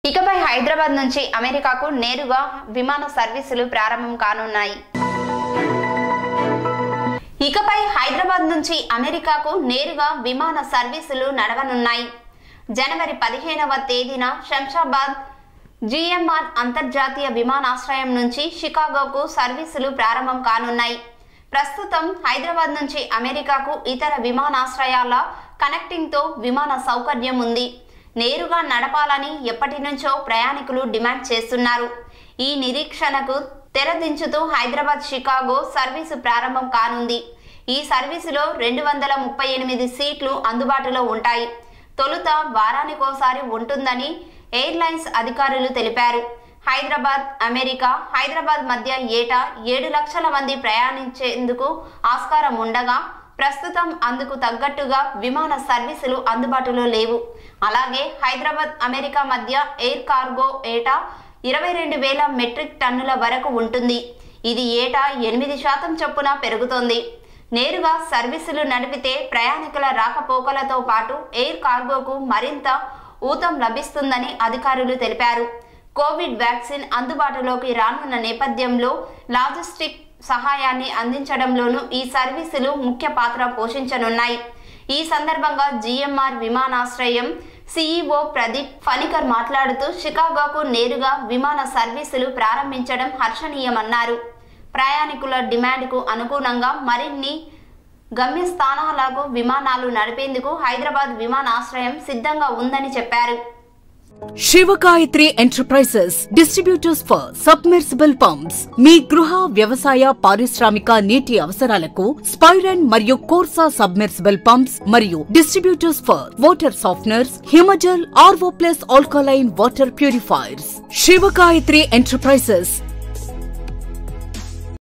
ఇకపై హైదరాబాద్ నుంచి అమెరికాకు నేరుగా విమాన సర్వీసులు ప్రారంభం కానున్నాయి. ఇకపై హైదరాబాద్ నుంచి అమెరికాకు నేరుగా విమాన సర్వీసులు నడవనున్నాయి. జనవరి 15వ తేదీన శంషాబాద్ జిఎంఆర్ అంతర్జాతీయ విమానాశ్రయం నుంచి షికాగోకు సర్వీసులు ప్రారంభం కానున్నాయి. ప్రస్తుతం హైదరాబాద్ నుంచి అమెరికాకు ఇతర విమానాశ్రయాల కనెక్టింగ్తో విమాన సౌకర్యం ఉంది. నేరుగా నడపాలని ఎప్పటి నుంచో ప్రయాణికులు డిమాండ్ చేస్తున్నారు. ఈ నిరీక్షణకు తెరదించుతూ హైదరాబాద్ షికాగో సర్వీసు ప్రారంభం కానుంది. ఈ సర్వీసులో 238 సీట్లు అందుబాటులో ఉంటాయి. తొలుత వారానికోసారి ఉంటుందని ఎయిర్లైన్స్ అధికారులు తెలిపారు. హైదరాబాద్ అమెరికా హైదరాబాద్ మధ్య ఏటా 7 లక్షల మంది ప్రయాణించేందుకు ఆస్కారం ఉండగా ప్రస్తుతం అందుకు తగ్గట్టుగా విమాన సర్వీసులు అందుబాటులో లేవు. అలాగే హైదరాబాద్ అమెరికా మధ్య ఎయిర్ కార్గో ఏటా 22,000 మెట్రిక్ టన్నుల వరకు ఉంటుంది. ఇది ఏటా 8% చొప్పున పెరుగుతోంది. నేరుగా సర్వీసులు నడిపితే ప్రయాణికుల రాకపోకలతో పాటు ఎయిర్ కార్గోకు మరింత ఊతం లభిస్తుందని అధికారులు తెలిపారు. కోవిడ్ వ్యాక్సిన్ అందుబాటులోకి రానున్న నేపథ్యంలో లాజిస్టిక్ సహాయాన్ని అందించడంలోనూ ఈ సర్వీసులు ముఖ్య పాత్ర పోషించనున్నాయి. ఈ సందర్భంగా జిఎంఆర్ విమానాశ్రయం సిఇఓ ప్రదీప్ ఫణికర్ మాట్లాడుతూ షికాగోకు నేరుగా విమాన సర్వీసులు ప్రారంభించడం హర్షణీయమన్నారు. ప్రయాణికుల డిమాండ్కు అనుగుణంగా మరిన్ని గమ్యస్థానాలకు విమానాలు నడిపేందుకు హైదరాబాద్ విమానాశ్రయం సిద్ధంగా ఉందని చెప్పారు. Shivagayatri enterprises distributors for submersible pumps మీ గృహ వ్యవసాయ పారిశ్రామిక నీటి అవసరాలకు స్పైరన్ మరియు కోర్సా సబ్మెర్సిబుల్ పంప్స్ మరియు distributors for water softeners Himajal RO plus alkaline water purifiers. Shivagayatri enterprises